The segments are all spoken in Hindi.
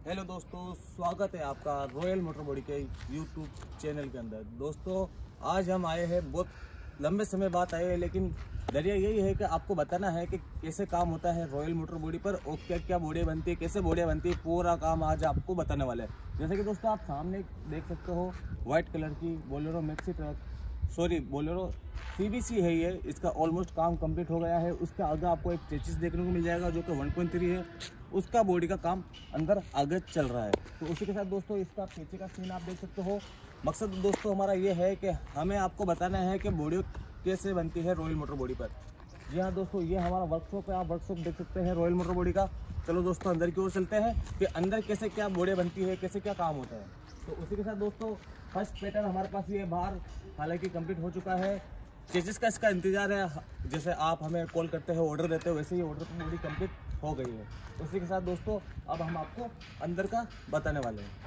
हेलो दोस्तों, स्वागत है आपका रॉयल मोटर बॉडी के यूट्यूब चैनल के अंदर। दोस्तों आज हम आए हैं, बहुत लंबे समय बाद आए हैं, लेकिन जरिया यही है कि आपको बताना है कि कैसे काम होता है रॉयल मोटर बॉडी पर और क्या क्या बॉडियाँ बनती है, कैसे बॉडियाँ बनती है, पूरा काम आज आपको बताने वाला है। जैसे कि दोस्तों आप सामने देख सकते हो वाइट कलर की Bolero maxi truck, Bolero CBC है ये। इसका ऑलमोस्ट काम कंप्लीट हो गया है। उसके आगे आपको एक चेसिस देखने को मिल जाएगा जो कि 1.3 है। उसका बॉडी का काम अंदर आगे चल रहा है। तो उसी के साथ दोस्तों इसका पीछे का सीन आप देख सकते हो। मकसद दोस्तों हमारा ये है कि हमें आपको बताना है कि बॉडी कैसे बनती है रॉयल मोटर बॉडी पर। जी हाँ दोस्तों, ये हमारा वर्कशॉप है। आप वर्कशॉप देख सकते हैं रॉयल मोटर बॉडी का। चलो दोस्तों अंदर की ओर चलते हैं कि अंदर कैसे क्या बॉडी बनती है, कैसे क्या काम होता है। तो उसी के साथ दोस्तों फर्स्ट पैटर्न हमारे पास ये बाहर हालांकि कंप्लीट हो चुका है। चेसिस का इसका इंतजार है। जैसे आप हमें कॉल करते हो, ऑर्डर देते हो, वैसे ही ऑर्डर की बॉडी कंप्लीट हो गई है। उसी के साथ दोस्तों अब हम आपको अंदर का बताने वाले हैं।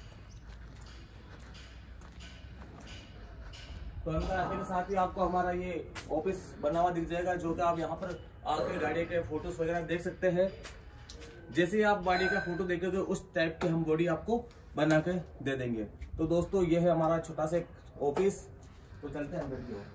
तो अंदर आने के साथ ही आपको हमारा ये ऑफिस बना हुआ दिख जाएगा, जो कि आप यहाँ पर आके गाड़ी के फोटोज वगैरह देख सकते हैं। जैसे ही आप गाड़ी का फोटो देखोगे उस टाइप की हम बॉडी आपको बना के दे देंगे। तो दोस्तों ये है हमारा छोटा सा ऑफिस। तो चलते हैं अंदर की ओर।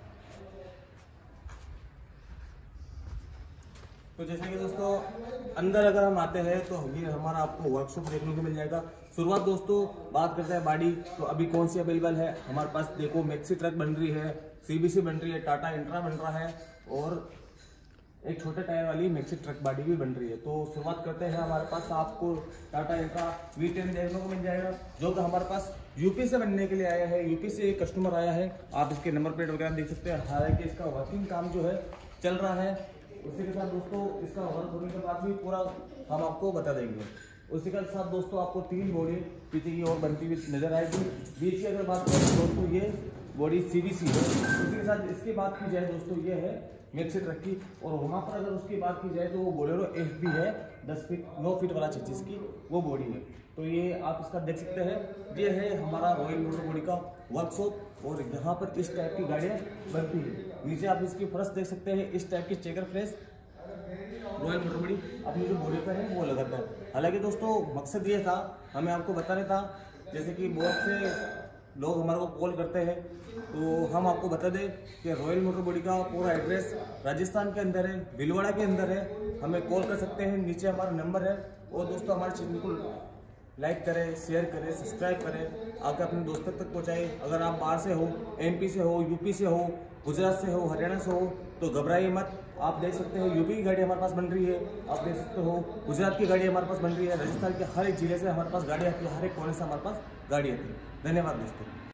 तो जैसे कि दोस्तों अंदर अगर हम आते हैं तो ये हमारा आपको वर्कशॉप देखने को मिल जाएगा। शुरुआत दोस्तों बात करते हैं बॉडी। तो अभी कौन सी अवेलेबल है हमारे पास? देखो मैक्सी ट्रक बन रही है, CBC बन रही है, टाटा इंट्रा बन रहा है और एक छोटे टायर वाली मैक्सी ट्रक बॉडी भी बन रही है। तो शुरुआत करते हैं। हमारे पास आपको टाटा इंट्रा V10 देखने को मिल जाएगा, जो कि हमारे पास यूपी से बनने के लिए आया है। यूपी से एक कस्टमर आया है। आप इसके नंबर प्लेट वगैरह देख सकते हैं। हालांकि इसका वर्किंग काम जो है चल रहा है। उसी के साथ दोस्तों इसका वर्क होने के बाद भी पूरा हम आपको बता देंगे। उसी के साथ दोस्तों आपको 3 बॉडी पीछे की ओर बनती हुई नजर आएगी। बीच की अगर बात करें दोस्तों ये बॉडी CBC है। उसी के साथ इसकी बात की जाए दोस्तों ये है मैक्सी ट्रक की। और वहाँ पर अगर उसकी बात की जाए तो वो बोलेरो FB है, 10 फीट 9 फीट वाला चेसिस की वो बॉडी है। तो ये आप इसका देख सकते हैं। ये है हमारा रॉयल मोटर बॉडी का वर्कशॉप और यहाँ पर इस टाइप की गाड़ियाँ बनती है। नीचे आप इसकी फर्श देख सकते हैं। इस टाइप की checker fresh Royal Motor Body अपनी जो बॉडी पर है वो लगाता है। हालांकि दोस्तों मकसद ये था, हमें आपको बताना था, जैसे कि बहुत से लोग हमारे को कॉल करते हैं, तो हम आपको बता दें कि रॉयल मोटर बॉडी का पूरा एड्रेस राजस्थान के अंदर है, भीलवाड़ा के अंदर है। हमें कॉल कर सकते हैं, नीचे हमारा नंबर है। और दोस्तों हमारे चैनल को लाइक करें, शेयर करें, सब्सक्राइब करें, आकर अपने दोस्तों तक पहुँचाएं। अगर आप बाहर से हो, MP से हो, UP से हो, गुजरात से हो, हरियाणा से हो, तो घबराइए मत। आप देख सकते हो UP की गाड़ी हमारे पास बन रही है, आप देख सकते हो गुजरात की गाड़ी हमारे पास बन रही है, राजस्थान के हर एक जिले से हमारे पास गाड़ी आती है, हर एक कोने से हमारे पास गाड़ी आती है। धन्यवाद दोस्तों।